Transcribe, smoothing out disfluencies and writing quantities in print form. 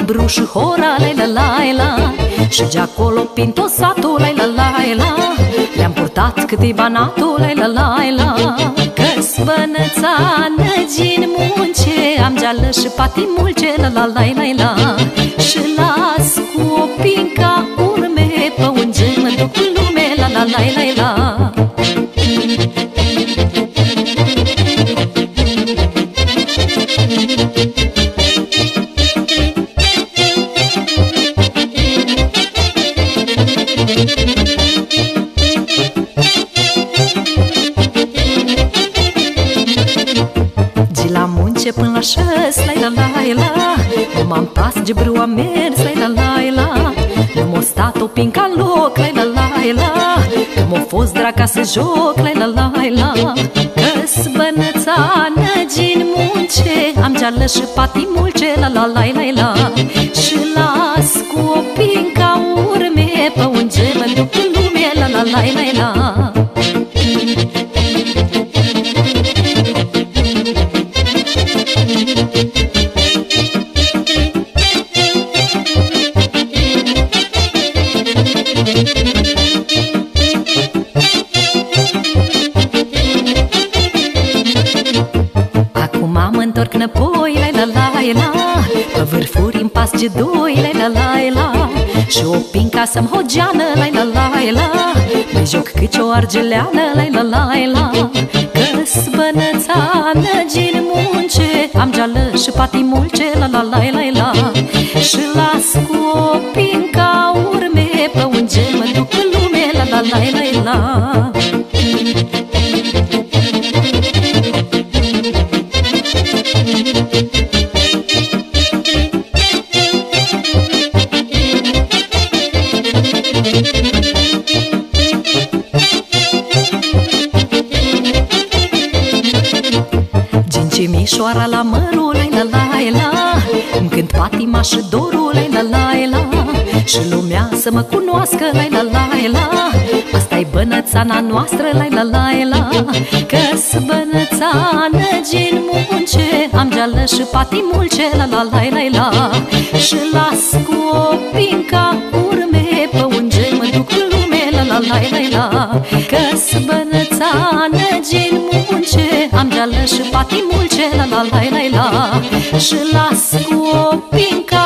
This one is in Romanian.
Tibru și Hora, la la la. Și de acolo Pinto satul, la la la. Le-am purtat câteva natul, la la la. Că-s bănățană din munce, am geală și patimulce, la la la la. Și las cu o pinca urme, pe unde mă duc în lume, la la la la. De la munce până la șes, la la la. Nu m-am pas, Gibreu am mers, la la la. Nu m-a stat o pinca în loc, la la la. Că m-a fost draca să joc, la la la. Că-s bănățană din munce, am geală și patimulce, la la la la. Și las cu o pinca urme, pe unde mă duc în lume, la la la la. Acum mă întorc înapoi, la la la. Pe vârfuri în pas de doi, la la la. Și o pinca să-mi hogeană, la la la. Mă joc cât o argeleană, la la la. Că-s bănățană din munce, am geală și patimulce, la la la. Și las cu o pinca urme, pe unde mă duc în lume, la la la. Cimișoara la mărul, la la la. Îmi cânt patima și dorul, la la la. Și lumea să mă cunoască, la la la. Asta-i bănățana noastră, la la la. Că-s bănățană din munce, am geală și patimulce, la la la. Și las cu o pinca urme, pe unde mă duc în lume, la la la. Că-s bănățană din munce, am geală și patimulce, la la la la. Și las cu o pinca